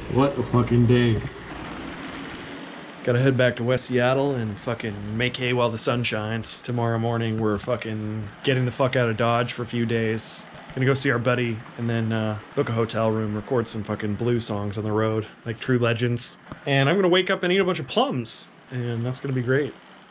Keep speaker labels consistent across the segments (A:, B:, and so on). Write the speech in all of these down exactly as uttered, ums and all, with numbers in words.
A: What a fucking day.
B: Gotta head back to West Seattle and fucking make hay while the sun shines. Tomorrow morning we're fucking getting the fuck out of Dodge for a few days. Gonna go see our buddy and then uh, book a hotel room, record some fucking blues songs on the road, like True Legends. And I'm gonna wake up and eat a bunch of plums, and that's gonna be great.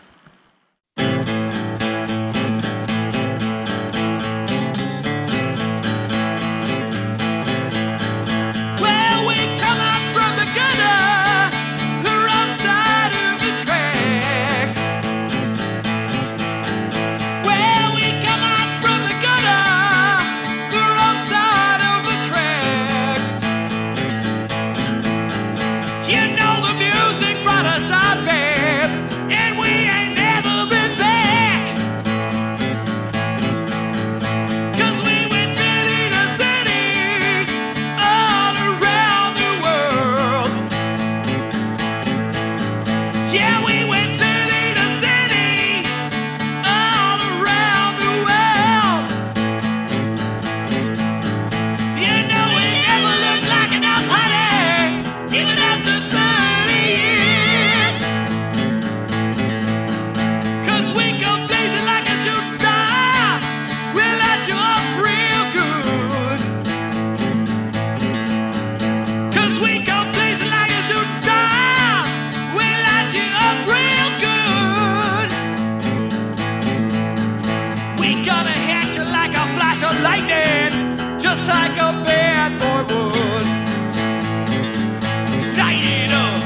C: Lightning, just like a bad boy would. Light it up.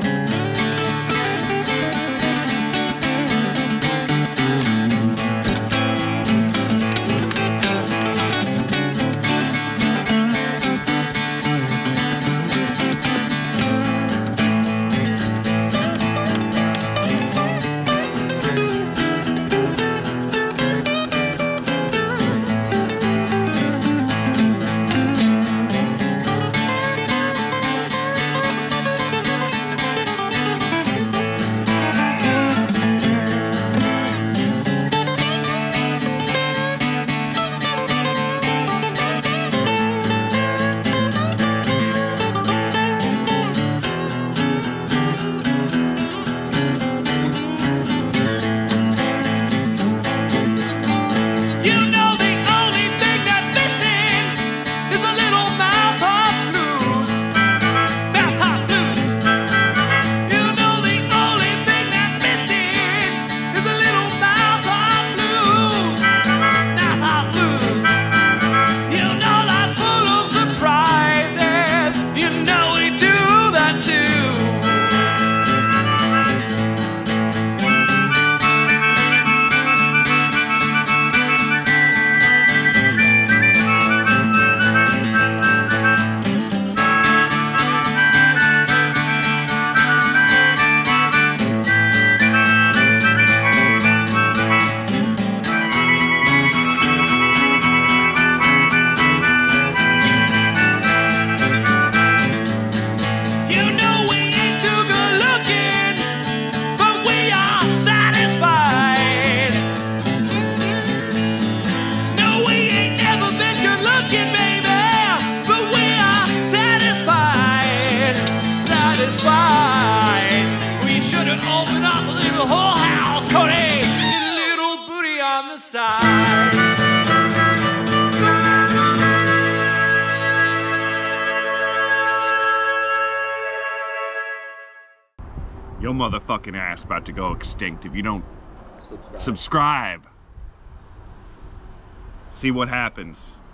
D: Your motherfucking ass about to go extinct if you don't
E: Subscribe.
D: subscribe. See what happens.